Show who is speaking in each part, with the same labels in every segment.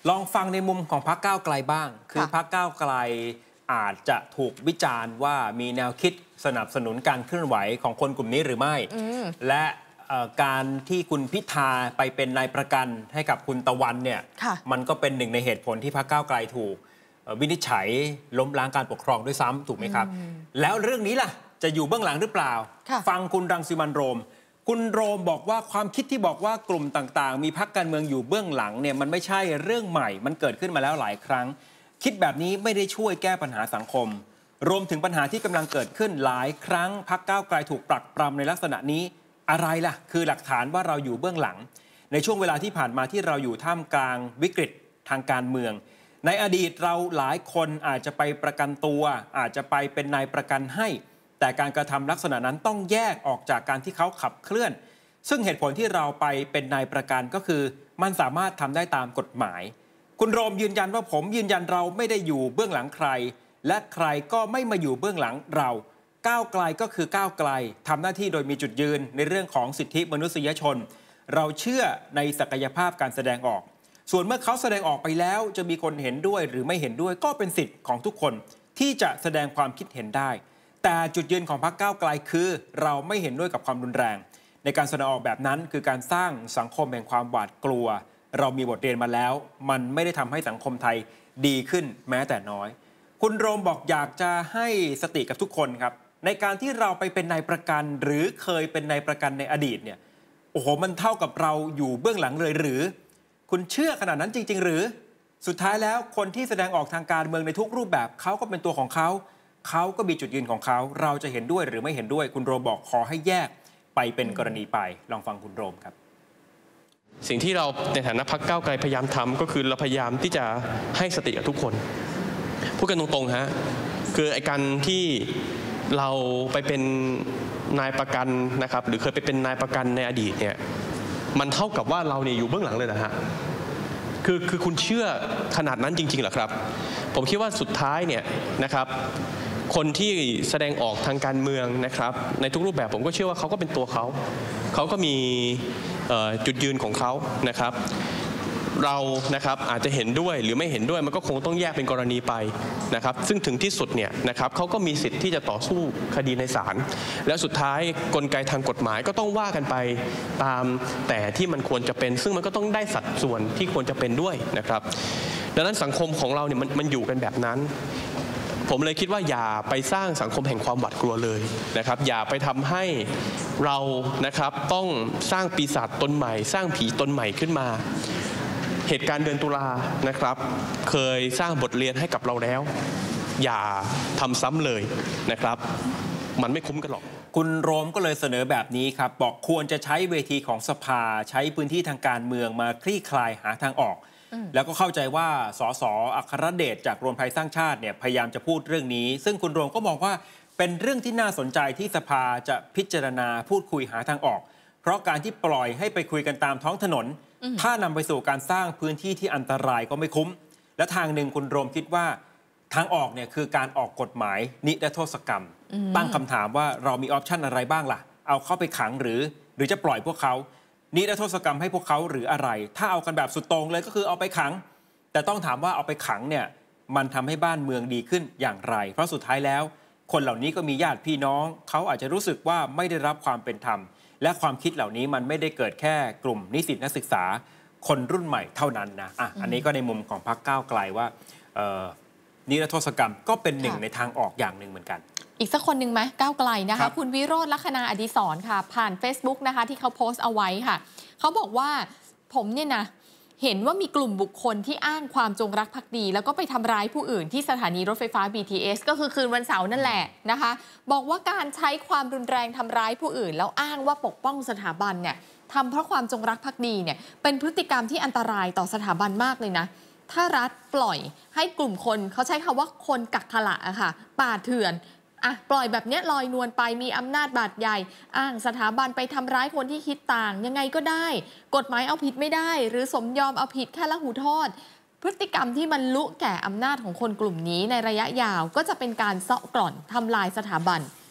Speaker 1: ลองฟังในมุมของพรรคก้าวไกลบ้างคือพรรคก้าวไกลอาจจะถูกวิจารณ์ว่ามีแนวคิดสนับสนุนการเคลื่อนไหวของคนกลุ่มนี้หรือไม่และการที่คุณพิธาไปเป็นนายประกันให้กับคุณตะวันเนี่ยมันก็เป็นหนึ่งในเหตุผลที่พรรคก้าวไกลถูกวินิจฉัยล้มล้างการปกครองด้วยซ้ำถูกไหมครับแล้วเรื่องนี้ล่ะจะอยู่เบื้องหลังหรือเปล่าฟังคุณรังสิมันต์โรมคุณโรมบอกว่าความคิดที่บอกว่ากลุ่มต่างๆมีพรรคการเมืองอยู่เบื้องหลังเนี่ยมันไม่ใช่เรื่องใหม่มันเกิดขึ้นมาแล้วหลายครั้งคิดแบบนี้ไม่ได้ช่วยแก้ปัญหาสังคมรวมถึงปัญหาที่กำลังเกิดขึ้นหลายครั้งพรรคก้าวไกลถูกปรักปรำในลักษณะนี้อะไรล่ะคือหลักฐานว่าเราอยู่เบื้องหลังในช่วงเวลาที่ผ่านมาที่เราอยู่ท่ามกลางวิกฤตทางการเมืองในอดีตเราหลายคนอาจจะไปประกันตัวอาจจะไปเป็นนายประกันให้แต่การกระทำลักษณะนั้นต้องแยกออกจากการที่เขาขับเคลื่อนซึ่งเหตุผลที่เราไปเป็นนายประกันก็คือมันสามารถทำได้ตามกฎหมายคุณโรมยืนยันว่าผมยืนยันเราไม่ได้อยู่เบื้องหลังใครและใครก็ไม่มาอยู่เบื้องหลังเราก้าวไกลก็คือก้าวไกลทำหน้าที่โดยมีจุดยืนในเรื่องของสิทธิมนุษยชนเราเชื่อในศักยภาพการแสดงออกส่วนเมื่อเขาแสดงออกไปแล้วจะมีคนเห็นด้วยหรือไม่เห็นด้วยก็เป็นสิทธิ์ของทุกคนที่จะแสดงความคิดเห็นได้แต่จุดยืนของพรรคก้าวไกลคือเราไม่เห็นด้วยกับความรุนแรงในการแสดงออกแบบนั้นคือการสร้างสังคมแห่งความหวาดกลัวเรามีบทเรียนมาแล้วมันไม่ได้ทำให้สังคมไทยดีขึ้นแม้แต่น้อยคุณโรมบอกอยากจะให้สติกับทุกคนครับในการที่เราไปเป็นนายประกันหรือเคยเป็นนายประกันในอดีตเนี่ยโอ้โหมันเท่ากับเราอยู่เบื้องหลังเลยหรือคุณเชื่อขนาดนั้นจริงๆหรือสุดท้ายแล้วคนที่แสดงออกทางการเมืองในทุกรูปแบบเขาก็เป็นตัวของเขาเขาก็มีจุดยืนของเขาเราจะเห็นด้วยหรือไม่เห็นด้วยคุณโรมบอกขอให้แยกไปเป็นกรณีไปลองฟังคุณโรมครับ
Speaker 2: สิ่งที่เราในฐานะพรรคก้าวไกลพยายามทำก็คือเราพยายามที่จะให้สติกับทุกคนพูดกันตรงๆฮะคือไอ้การที่เราไปเป็นนายประกันนะครับหรือเคยไปเป็นนายประกันในอดีตเนี่ยมันเท่ากับว่าเราเนี่ยอยู่เบื้องหลังเลยนะฮะคือคุณเชื่อขนาดนั้นจริงๆเหรอครับผมคิดว่าสุดท้ายเนี่ยนะครับคนที่แสดงออกทางการเมืองนะครับในทุกรูปแบบผมก็เชื่อว่าเขาก็เป็นตัวเขาก็มีจุดยืนของเขานะครับเรานะครับอาจจะเห็นด้วยหรือไม่เห็นด้วยมันก็คงต้องแยกเป็นกรณีไปนะครับซึ่งถึงที่สุดเนี่ยนะครับเขาก็มีสิทธิ์ที่จะต่อสู้คดีในศาลแล้วสุดท้ายกลไกทางกฎหมายก็ต้องว่ากันไปตามแต่ที่มันควรจะเป็นซึ่งมันก็ต้องได้สัดส่วนที่ควรจะเป็นด้วยนะครับดังนั้นสังคมของเราเนี่ยมันอยู่กันแบบนั้นผมเลยคิดว่าอย่าไปสร้างสังคมแห่งความหวาดกลัวเลยนะครับอย่าไปทำให้เรานะครับต้องสร้างปีศาจตนใหม่สร้างผีตนใหม่ขึ้นมาเหตุการณ์เดือนตุลานะครับเคยสร้างบทเรียนให้กับเราแล้วอย่าทำซ้ำเลยนะครับมันไม่คุ้มกันหรอก
Speaker 1: คุณโรมก็เลยเสนอแบบนี้ครับบอกควรจะใช้เวทีของสภาใช้พื้นที่ทางการเมืองมาคลี่คลายหาทางออกแล้วก็เข้าใจว่าสสอัครเดชจากรวมไทยสร้างชาติเนี่ยพยายามจะพูดเรื่องนี้ซึ่งคุณโรมก็มองว่าเป็นเรื่องที่น่าสนใจที่สภาจะพิจารณาพูดคุยหาทางออกเพราะการที่ปล่อยให้ไปคุยกันตามท้องถนนถ้านำไปสู่การสร้างพื้นที่ที่อันตรายก็ไม่คุ้มและทางหนึ่งคุณโรมคิดว่าทางออกเนี่ยคือการออกกฎหมายนิรโทษกรรมตั้งคำถามว่าเรามีออปชันอะไรบ้างล่ะเอาเข้าไปขังหรือจะปล่อยพวกเขานิรโทษกรรมให้พวกเขาหรืออะไรถ้าเอากันแบบสุดโต่งเลยก็คือเอาไปขังแต่ต้องถามว่าเอาไปขังเนี่ยมันทำให้บ้านเมืองดีขึ้นอย่างไรเพราะสุดท้ายแล้วคนเหล่านี้ก็มีญาติพี่น้องเขาอาจจะรู้สึกว่าไม่ได้รับความเป็นธรรมและความคิดเหล่านี้มันไม่ได้เกิดแค่กลุ่มนิสิตนักศึกษาคนรุ่นใหม่เท่านั้นนะอันนี้ก็ในมุมของพรรคก้าวไกลว่านิรโทษกรรมก็เป็นหนึ่งในทางออกอย่างหนึ่งเหมือนกัน
Speaker 3: อีกสักคนหนึ่งไหมก้าวไกลนะคะคุณวิโรจน์ ลัคนาอดิศรค่ะผ่าน Facebook นะคะที่เขาโพสต์เอาไว้ค่ะเขาบอกว่าผมเนี่ยนะเห็นว่ามีกลุ่มบุคคลที่อ้างความจงรักภักดีแล้วก็ไปทำร้ายผู้อื่นที่สถานีรถไฟฟ้า BTS ก็คือคืนวันเสาร์นั่นแหละนะคะบอกว่าการใช้ความรุนแรงทำร้ายผู้อื่นแล้วอ้างว่าปกป้องสถาบันเนี่ยทำเพราะความจงรักภักดีเนี่ยเป็นพฤติกรรมที่อันตรายต่อสถาบันมากเลยนะถ้ารัฐปล่อยให้กลุ่มคนเขาใช้คำว่าคนกักขระอะค่ะป่าเถื่อนปล่อยแบบนี้ลอยนวลไปมีอำนาจบาดใหญ่อ้างสถาบันไปทำร้ายคนที่คิดต่างยังไงก็ได้กฎหมายเอาผิดไม่ได้หรือสมยอมเอาผิดแค่ละหูโทษพฤติกรรมที่มันลุแก่อำนาจของคนกลุ่มนี้ในระยะยาวก็จะเป็นการเซาะกร่อนทำลายสถาบัน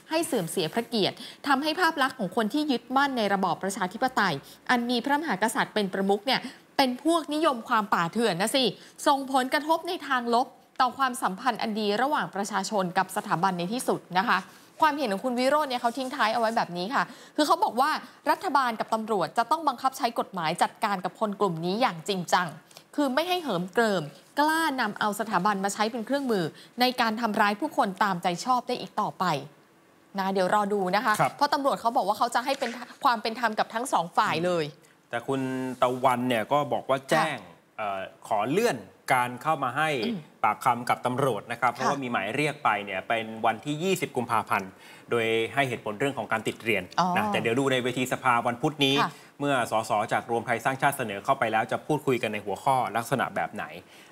Speaker 3: ให้เสื่อมเสียพระเกียรติทำให้ภาพลักษณ์ของคนที่ยึดมั่นในระบอบประชาธิปไตยอันมีพระมหากษัตริย์เป็นประมุขเนี่ยเป็นพวกนิยมความป่าเถื่อนนะสิส่งผลกระทบในทางลบต่อความสัมพันธ์อันดีระหว่างประชาชนกับสถาบันในที่สุดนะคะความเห็นของคุณวิโรจน์เนี่ยเขาทิ้งท้ายเอาไว้แบบนี้ค่ะคือเขาบอกว่ารัฐบาลกับตำรวจจะต้องบังคับใช้กฎหมายจัดการกับคนกลุ่มนี้อย่างจริงจังคือไม่ให้เหิมเกริมกล้านำเอาสถาบันมาใช้เป็นเครื่องมือในการทำร้ายผู้คนตามใจชอบได้อีกต่อไปนะเดี๋ยวรอดูนะคะเพราะตำรวจเขาบอกว่าเขาจะให้เป็นความเป็นธรรมกับทั้งสองฝ่ายเลย
Speaker 1: แต่คุณตะวันเนี่ยก็บอกว่าแจ้งขอเลื่อนการเข้ามาให้ปากคำกับตำรวจนะครับเพราะว่ามีหมายเรียกไปเนี่ยเป็นวันที่ 20 กุมภาพันธ์โดยให้เหตุผลเรื่องของการติดเรียนนะแต่เดี๋ยวดูในเวทีสภาวันพุธนี้เมื่อสสจากรวมไทยสร้างชาติเสนอเข้าไปแล้วจะพูดคุยกันในหัวข้อลักษณะแบบไหน